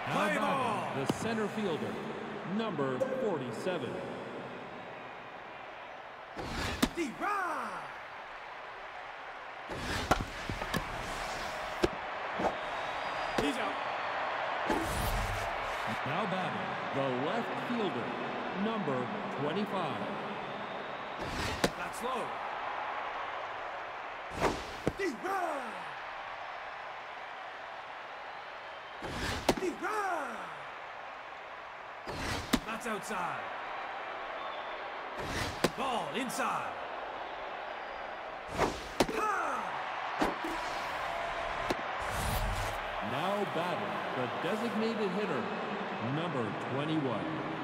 Play ball. The center fielder, number 47. D-Rod. He's out. Now batting, the left fielder, number 25. That's low. D-Rod. D-Rod. That's outside. Ball inside. Now batting, the designated hitter, number 21.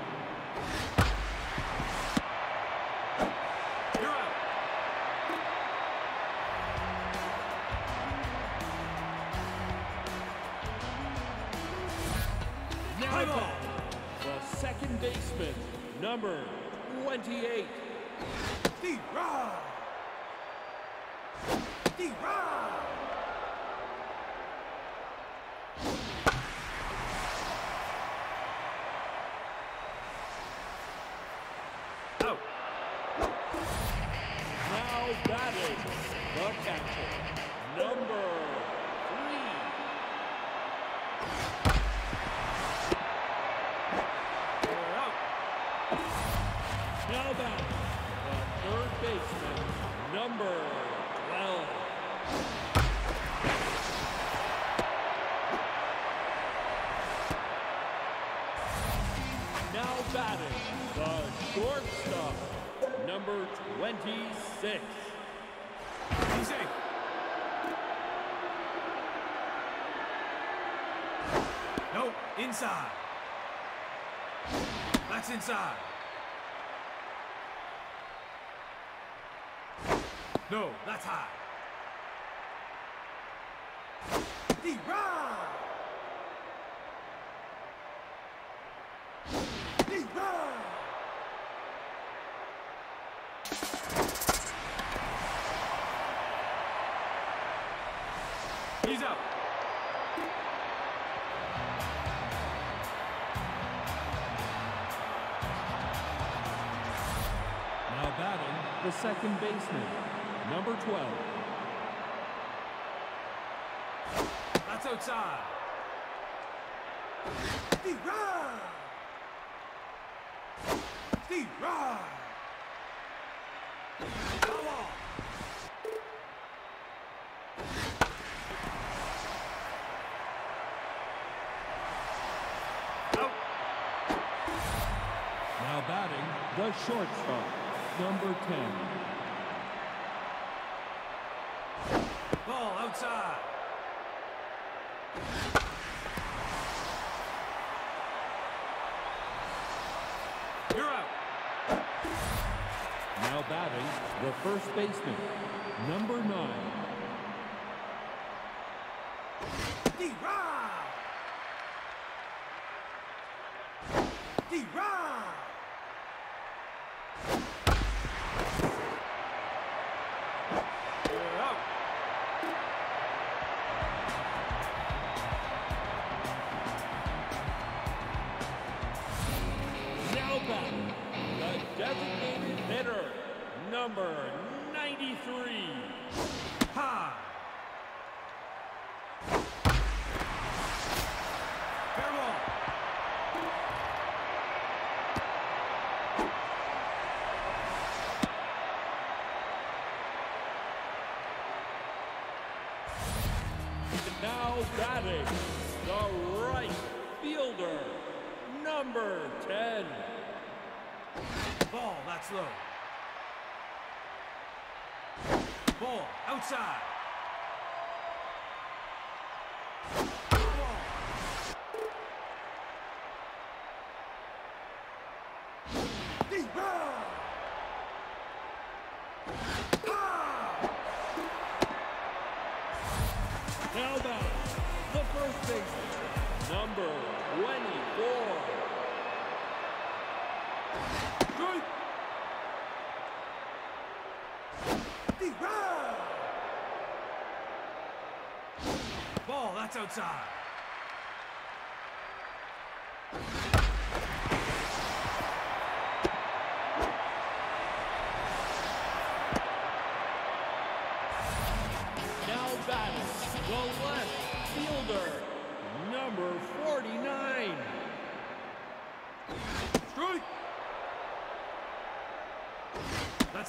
You're out. Now Play ball. batting, the second baseman, number 28. D-Rod. D-Rod. Out. Now batting, the catcher, number 3. You're out. Now batting, the third baseman, number 12. Now batting, the shortstop, number 26. He's safe. Nope, inside. That's inside. No, that's high. D-Rod. D-Rod. He's out. Now batting, the second baseman, number 12. That's outside. D-Rod. D-Rod. Come on. Out. Now batting, the shortstop, number 10. Ball outside. You're out. Now batting, the first baseman, number 9. D-Rod. D-Rod. You're out. Now batting, the designated hitter, number 93. High. Fair ball. Now batting, the right fielder, number 10. Ball, that's low. Ball, outside. Ball. D-Rod. Now batting, the first baseman, number 24. Good. D-Rod. Ball, that's outside.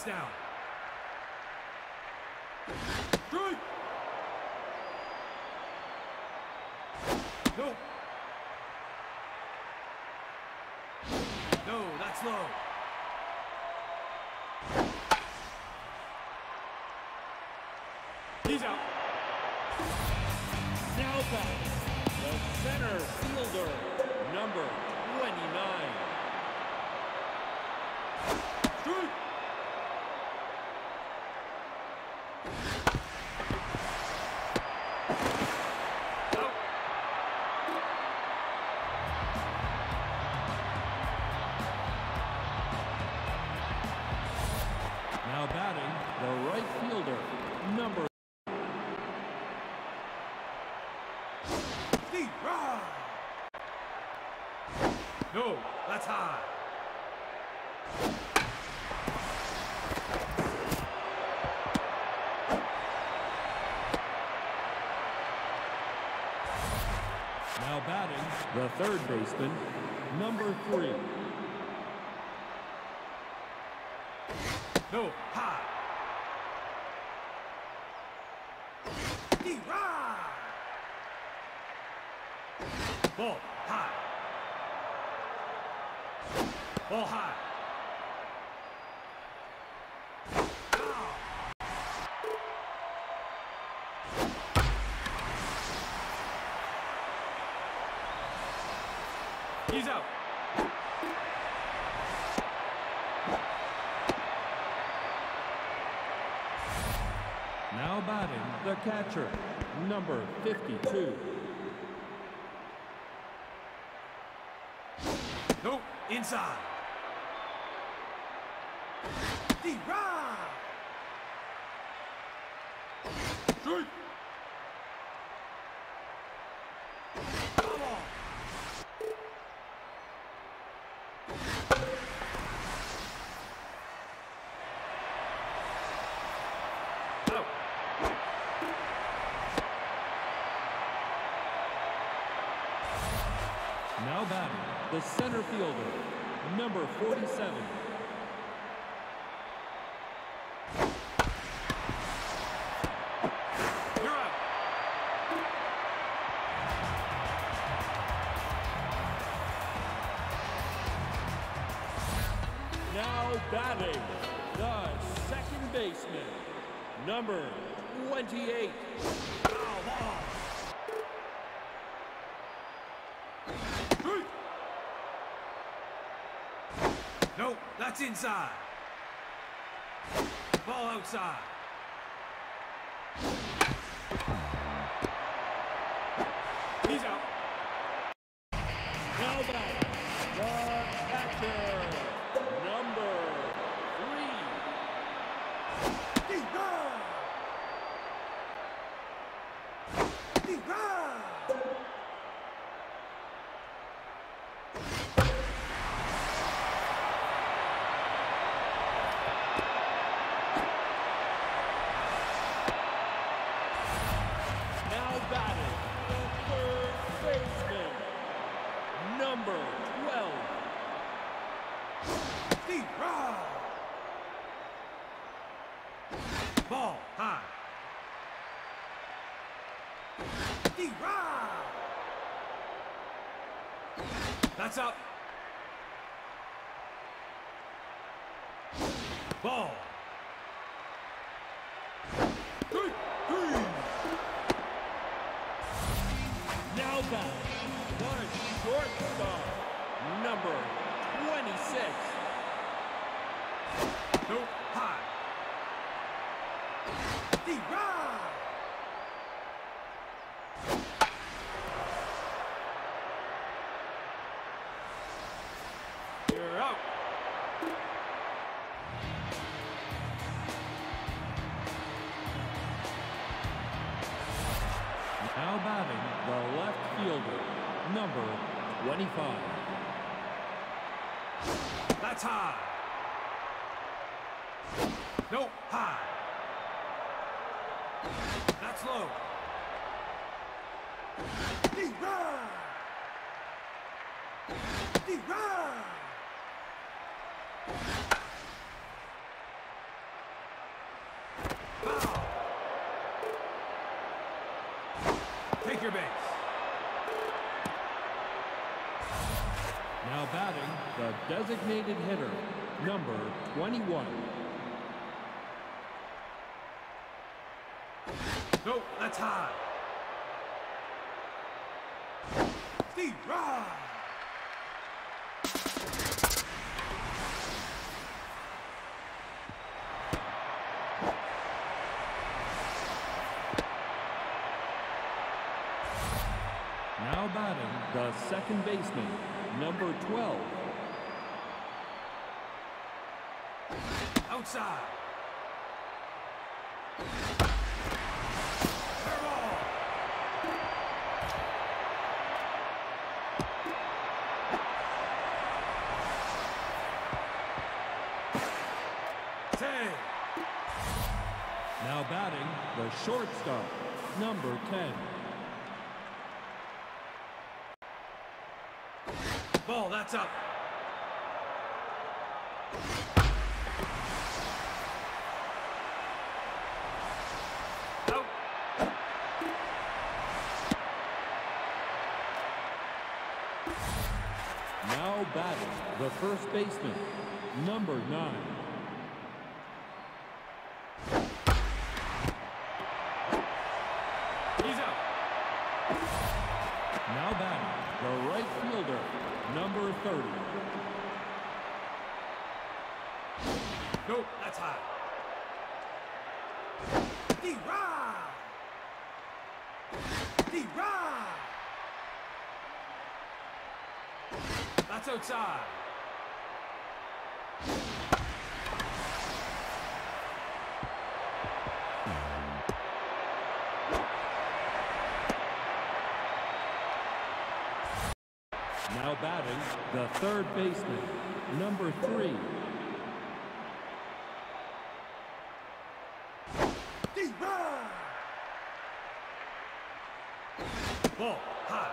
down. Strike! No. No, that's low. He's out. Now back, the center fielder, number 29. Strike! Out. Now batting, the right fielder, number Deep ride. No, that's high. Now batting, the third baseman, number 3. No, high. Deep ride. Ball high. Ball high. Foul. He's out. Now batting, the catcher, number 52. Nope, inside. Deep ride. Strike. Come on. Out. Now batting, the center fielder, number 47. You're out. Now batting, the second baseman, number 28. Foul ball. Strike. No, that's inside. Ball outside. He's out. Now batting, the catcher, number 3. Deep ride. Deep ride. Now batting, the third baseman, number 12. Deep ride. Ball high. Deep ride. That's up. Ball. Three. Now batting, the shortstop, number 26. No, high. Deep ride. You're out. Now batting, the left fielder, number 25. That's high. No, high. That's low. Deep ride. Deep ride. extra base. Now batting, the designated hitter, number 21. No, that's high. Steve, ride. Now batting, the second baseman, number 12. Outside. Now batting, the shortstop, number 10. Ball, that's up. Out. Now batting, the first baseman, number 9. He's out. Now batting, the right fielder, number 30. Nope, that's high. D-Rod! D-Rod! That's outside. Now batting, the third baseman, number 3. D-Rod! Ball, high.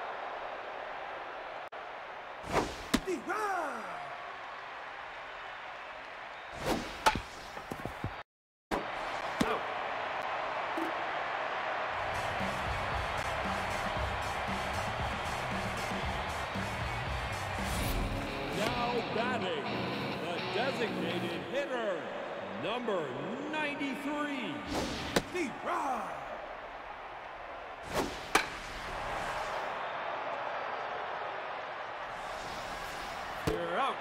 D-Rod! Out. Now batting, the designated hitter, number 93. D-Rod! You're out.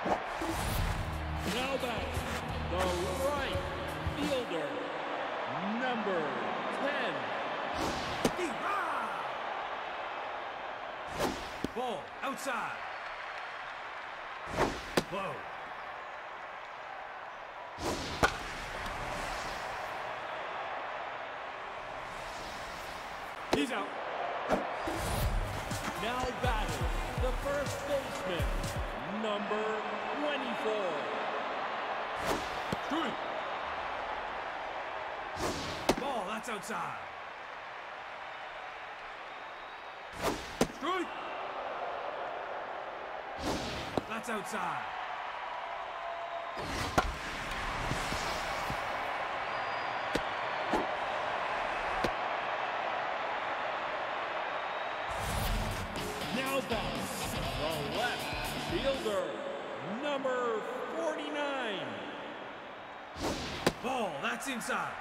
Now batting, the right fielder, number 10. D-Rod! Ball, outside. Low. He's out. Now batting, the first baseman, number 24. Strike. Ball, that's outside. Strike. That's outside. Now batting, the left fielder, number 49. Ball, that's inside.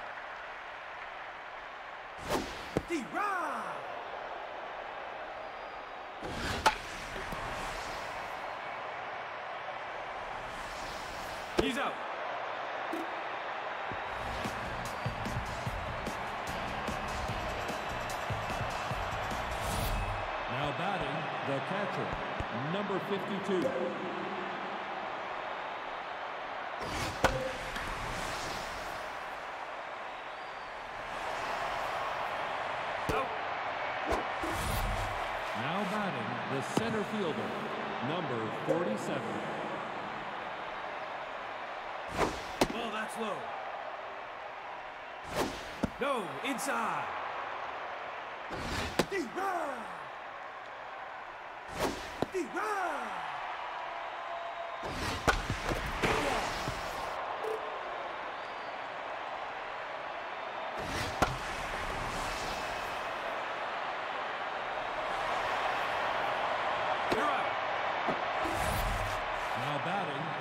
D-Rod! He's out. Now batting, the catcher, number 52. Out. Now batting, the center fielder, number 47. Ball, that's low. No, inside. D-Rod! D-Rod!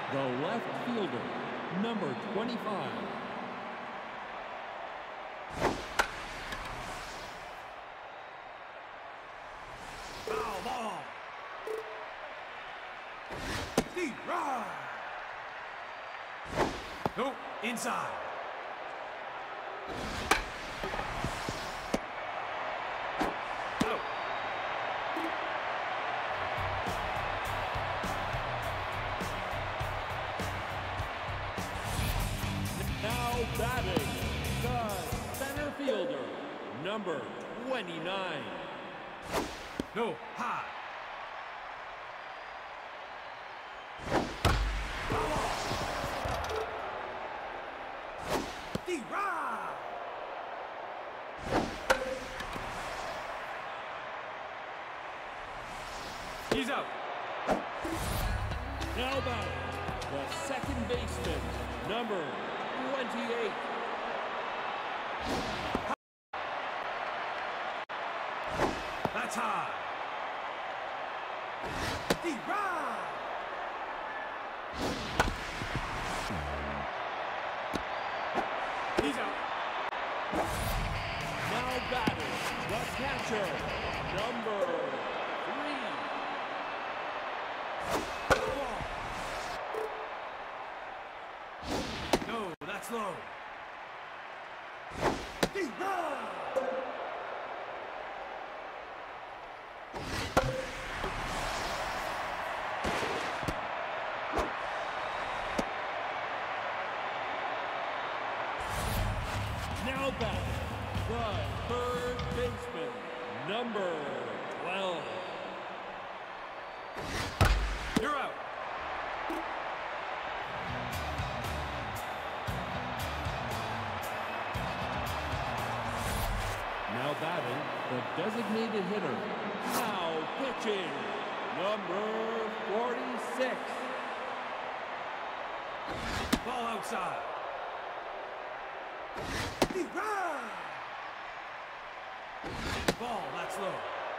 the left fielder, number 25. Foul ball. Deep right. Nope, inside. Out. Now batting, the center fielder, number 29. No, high. Deep right. He's out. Now batting, the second baseman, number 28. That's high. Deep right. He's out. Now batting, the catcher, number 3. No, that's low. Deep right. Now batting, the third baseman, number 12. You're out. Now batting, the designated hitter. Now pitching, number 46. Ball outside. Deep right. Ball, that's low.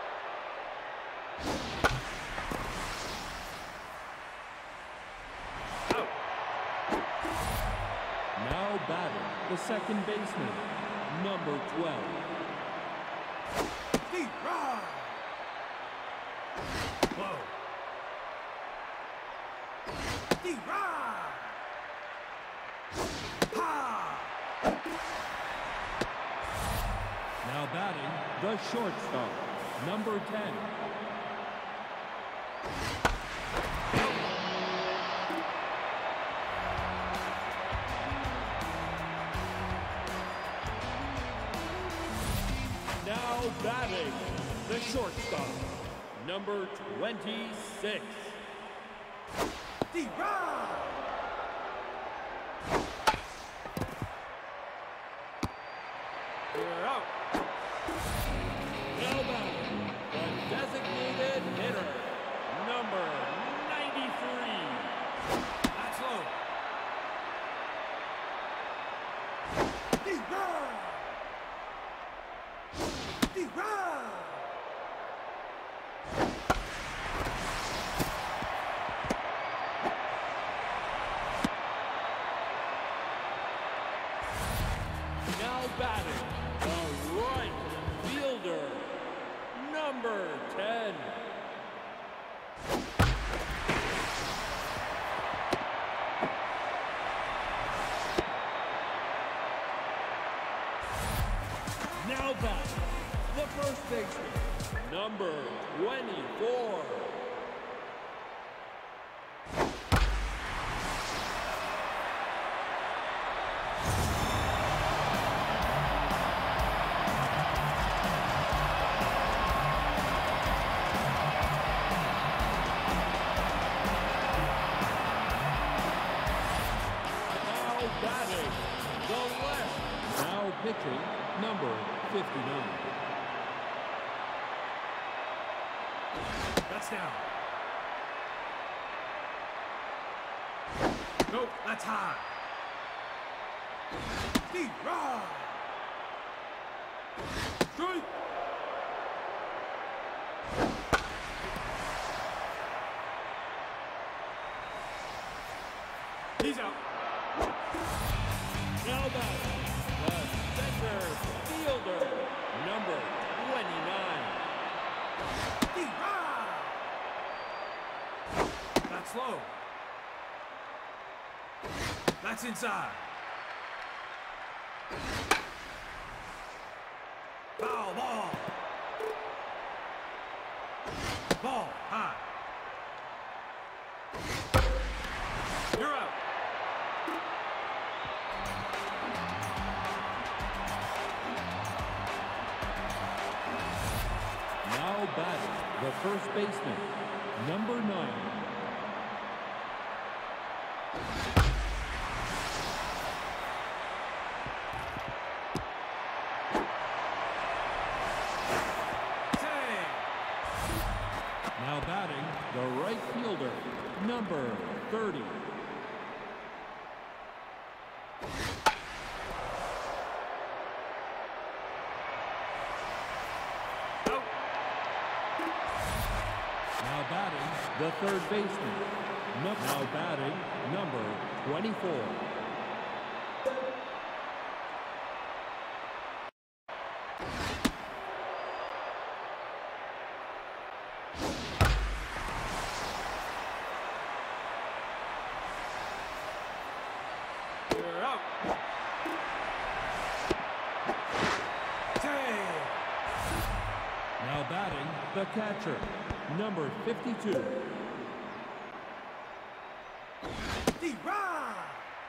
Out. Now batting, the second baseman, number 12. Deep right. Low. Deep right. High. Now batting, the shortstop, number 10. Now batting, the shortstop, number 26. Deep right. You're out. Now batting, the designated hitter, number 93. That's low. Deep right. Deep right. Now batting, the right fielder, number 10. Now batting, the first baseman, number 24. Batting, the left. Now pitching, number 59. That's down. Nope, that's high. Deep right. Straight. He's out. Now batting, the center fielder, number 29. That's low. That's inside. Foul ball. Ball high. You're out. Now batting, the first baseman, number 9. Now batting, the right fielder, number 30. Out. Now batting, the third baseman. Now batting, number 24. You're out. Take. Now batting, the catcher, number 52. D-Rod.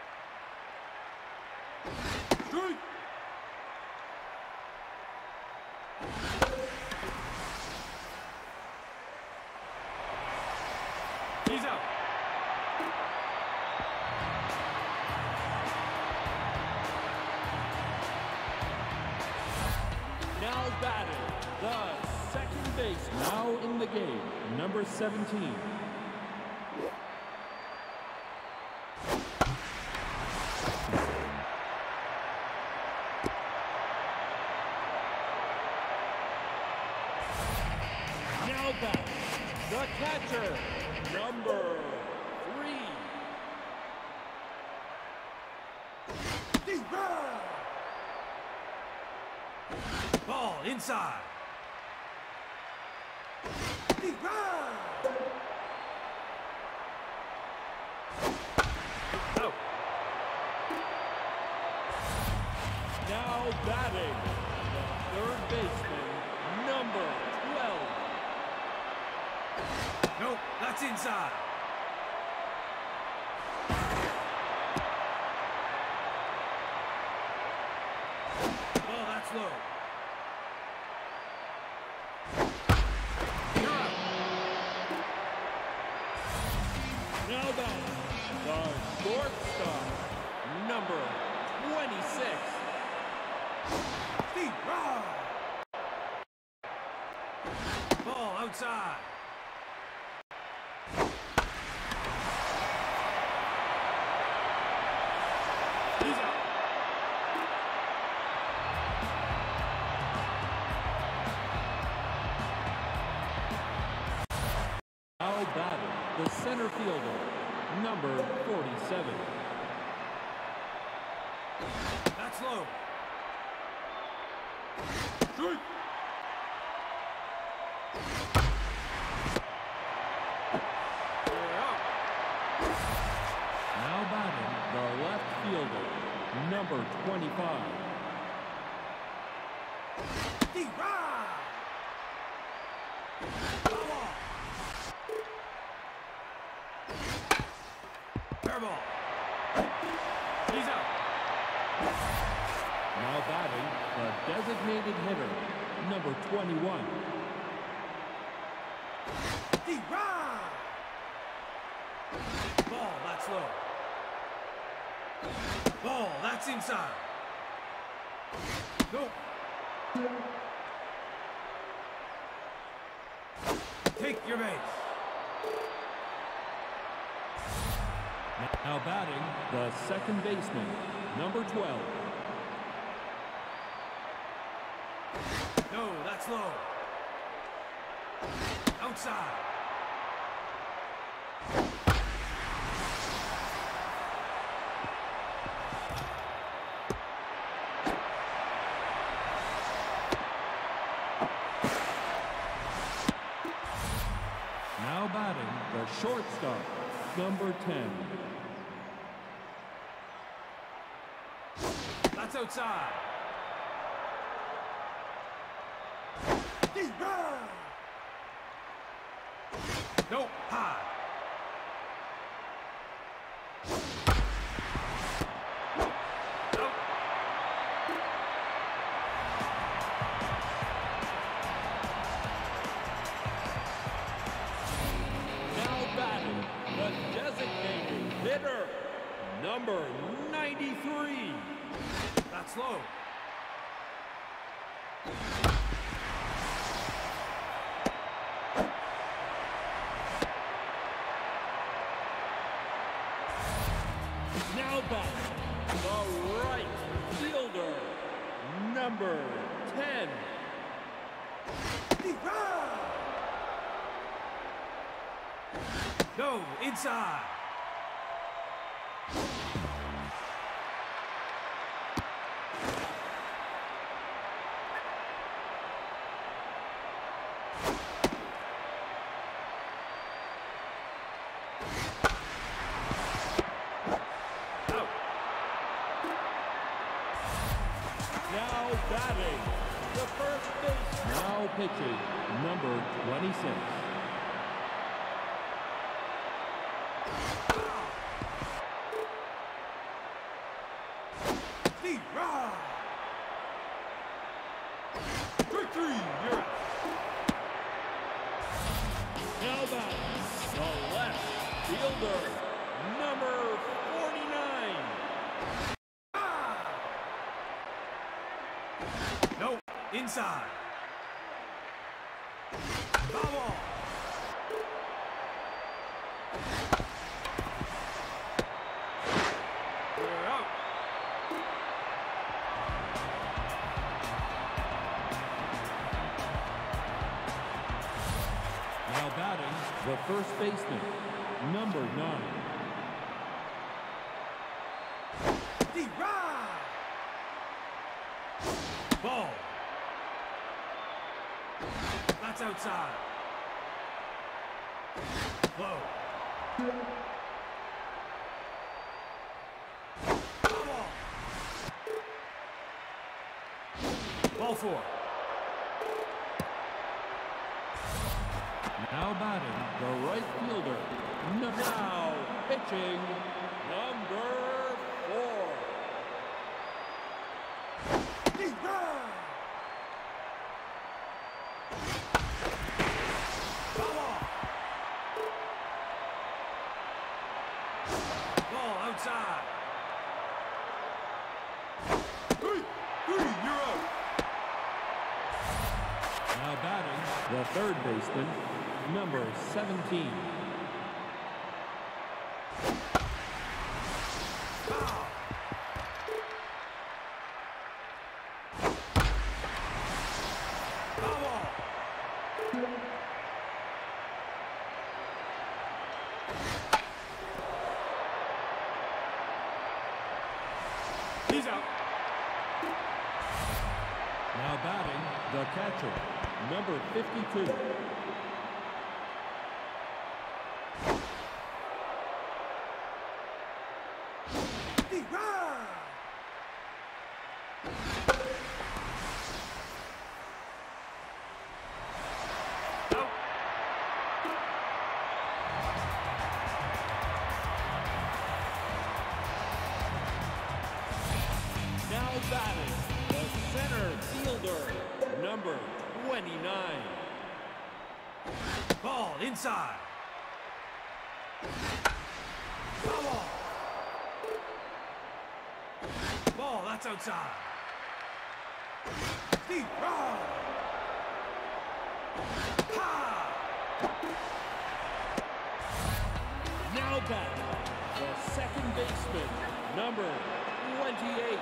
Strike. He's out. Now batting, the second base. Now in the game, number 17. Now batting, the catcher, number 3. D-Rod. Ball inside. D-Rod. Out. Now batting, the third baseman, number 12. Nope, that's inside. Oh, that's low. You're out. Now batting, the shortstop, number 26. D-Rod. Ball outside. He's out. Now batting, the center fielder, number 47. That's low. Strike. You're out. Now batting, the left fielder, number 25. D-Rod. Foul ball. Fair ball. He's out. Now batting, the designated hitter, number 21. D-Rod. Ball, that's low. Ball, that's inside. Nope. Take your base. Now batting, the second baseman, number 12. No, that's low. Outside. the shortstop, number 10. That's outside. Nope, high. Nope. Now batting, the designated hitter, number 93. That's low. Now batting, the right fielder, number 10. No, inside. Out. Now batting, the first base. Now pitching, number 26. Three, you're out. Now batting, the left fielder, number 49. No, inside. Foul ball. You're out. Now batting, the first baseman, number 9. Ball. That's outside. Low. Foul ball. Ball 4. Now batting, the right fielder, now pitching, number 4. Foul ball. Ball outside. Three, you're out. Now batting, the third baseman, number 17. Foul. Foul ball. He's out. Now batting, the catcher, number 52. Out. Now batting, the center fielder, number 29. Ball inside. Foul ball. Ball, that's outside. Deep run. Ha! Now batting, the second baseman, number 28.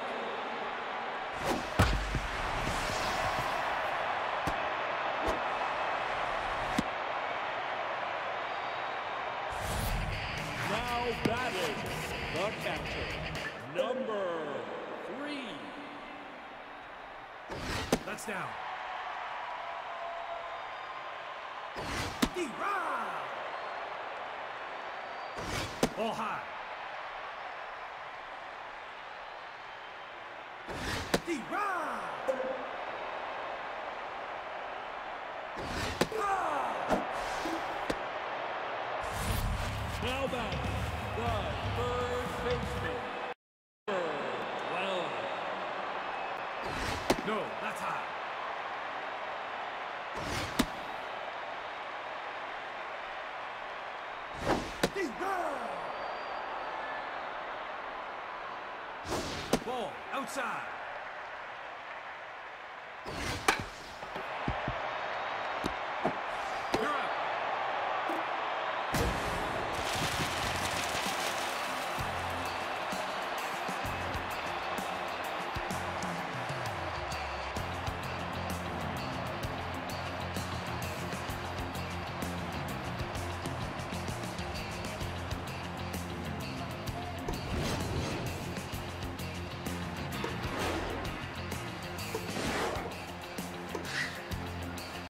Now batting, the catcher, number 3. That's down. Deep run. Ball high. Deep run. Now back, the third baseman, number 12. No, that's high. Deep run. Ball outside.